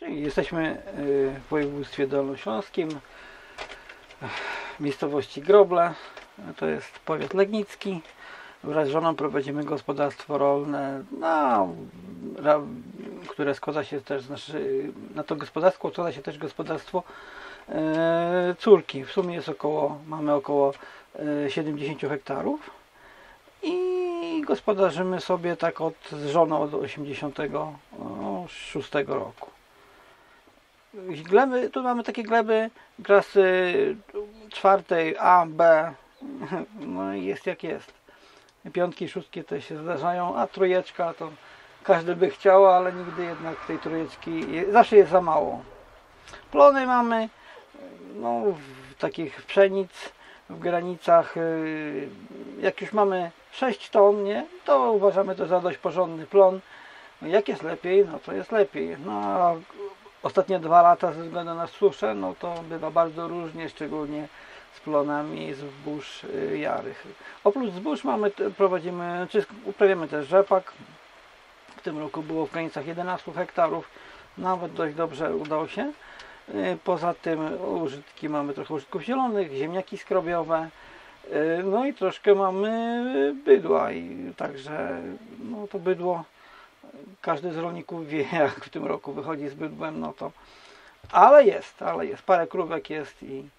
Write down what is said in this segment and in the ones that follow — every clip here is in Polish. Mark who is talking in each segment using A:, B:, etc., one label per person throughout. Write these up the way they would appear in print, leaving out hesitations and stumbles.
A: Jesteśmy w województwie dolnośląskim, w miejscowości Groble, to jest powiat legnicki. Wraz z żoną prowadzimy gospodarstwo rolne, które składa się też, na to gospodarstwo składa się też gospodarstwo córki. W sumie mamy około 70 hektarów i gospodarzymy sobie tak z żoną od 86 roku. Gleby, tu mamy takie gleby klasy 4 A, B, no i jest jak jest. Piątki, szóstki też się zdarzają, a trójeczka to każdy by chciał, ale nigdy jednak tej trójeczki zawsze jest za mało. Plony mamy takich pszenic w granicach, jak już mamy 6 ton, nie, to uważamy to za dość porządny plon. Jak jest lepiej, no to jest lepiej. No a ostatnie 2 lata ze względu na suszę, no to bywa bardzo różnie, szczególnie z plonami zbóż jarych. Oprócz zbóż uprawiamy też rzepak. W tym roku było w granicach 11 hektarów, nawet dość dobrze udało się. Poza tym mamy trochę użytków zielonych, ziemniaki skrobiowe, no i troszkę mamy bydła i także to bydło każdy z rolników wie, jak w tym roku wychodzi z bydłem, ale jest parę krówek jest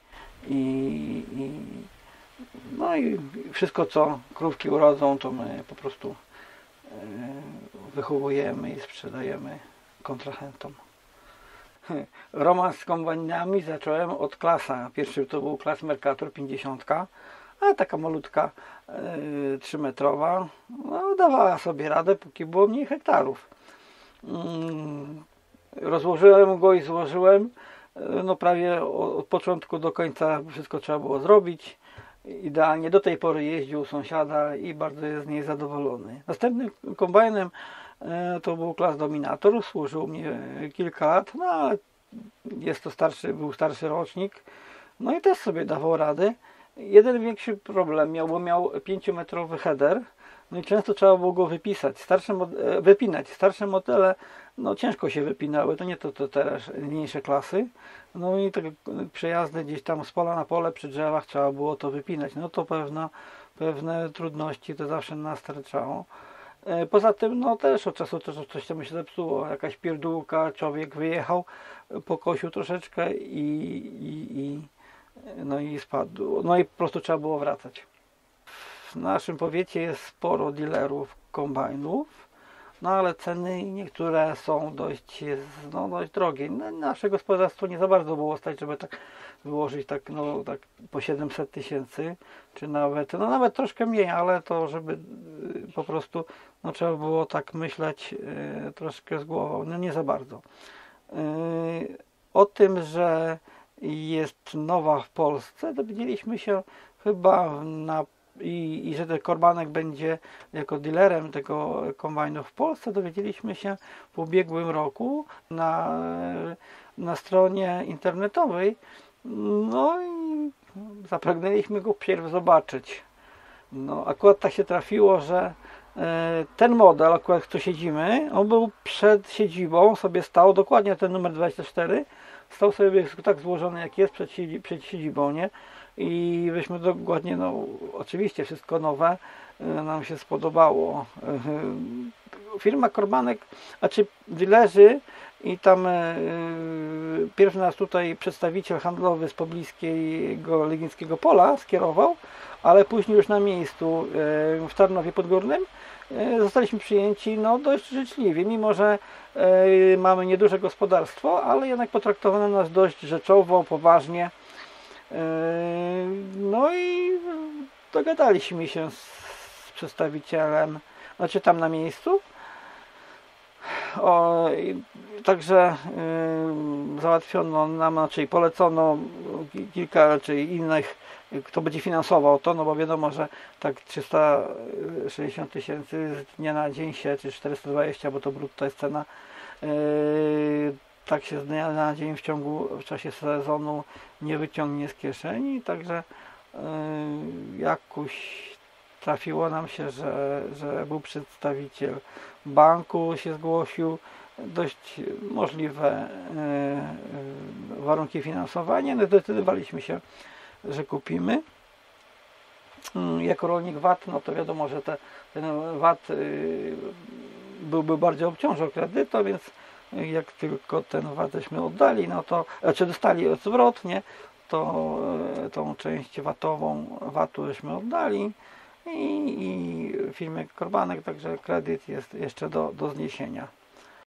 A: i wszystko co krówki urodzą, to my po prostu wychowujemy i sprzedajemy kontrahentom. Romans z kombajnami zacząłem od klasa. Pierwszy to był klas Mercator 50, a taka malutka 3-metrowa, dawała sobie radę, póki było mniej hektarów. Rozłożyłem go i złożyłem, prawie od początku do końca wszystko trzeba było zrobić. Idealnie, do tej pory jeździł u sąsiada i bardzo jest z niej zadowolony. Następnym kombajnem to był klas Dominator, służył mnie kilka lat, ale był starszy rocznik, i też sobie dawał radę. Jeden większy problem miał, miał 5-metrowy header, i często trzeba było go wypinać. Starsze modele ciężko się wypinały, to nie to teraz mniejsze klasy, i te przejazdy gdzieś tam z pola na pole przy drzewach trzeba było to wypinać, to pewne trudności to zawsze nastarczało. Poza tym też od czasu do czasu coś tam się zepsuło, jakaś pierdółka, człowiek wyjechał, pokosił troszeczkę i spadł, i po prostu trzeba było wracać. W naszym powiecie jest sporo dealerów kombajnów, ale ceny niektóre są dość drogie. Nasze gospodarstwo nie za bardzo było stać, żeby tak wyłożyć tak po 700 000, czy nawet troszkę mniej, ale to żeby po prostu trzeba było tak myśleć troszkę z głową, nie za bardzo. O tym, że jest nowa w Polsce, dowiedzieliśmy się chyba i że ten Korbanek będzie jako dealerem tego kombajnu w Polsce, dowiedzieliśmy się w ubiegłym roku na stronie internetowej, i zapragnęliśmy go pierw zobaczyć. Akurat tak się trafiło, że ten model, akurat w którym siedzimy, on był przed siedzibą, sobie stał, dokładnie ten numer 24, stał sobie tak złożony jak jest przed siedzibą, nie? I byśmy dokładnie, oczywiście wszystko nowe, nam się spodobało. Firma Korbanek, dealerzy i tam pierw nas tutaj przedstawiciel handlowy z pobliskiego Legnickiego Pola skierował, ale później już na miejscu w Tarnowie Podgórnym zostaliśmy przyjęci dość życzliwie, mimo że mamy nieduże gospodarstwo, ale jednak potraktowano nas dość rzeczowo, poważnie. I dogadaliśmy się z przedstawicielem, tam na miejscu. Także załatwiono nam, polecono kilka innych, kto będzie finansował to, bo wiadomo, że tak 360 000 z dnia na dzień się, czy 420, bo to brutto jest cena, tak się z dnia na dzień w czasie sezonu nie wyciągnie z kieszeni, także jakoś trafiło nam się, że był przedstawiciel banku, się zgłosił, dość możliwe warunki finansowania, no zdecydowaliśmy się, że kupimy. Jako rolnik VAT, no to wiadomo, że ten VAT byłby bardziej obciążał kredyt, więc jak tylko ten VAT żeśmy oddali, no to, znaczy dostali zwrotnie, to tą część VAT-u żeśmy oddali i firmie Korbanek, także kredyt jest jeszcze do zniesienia.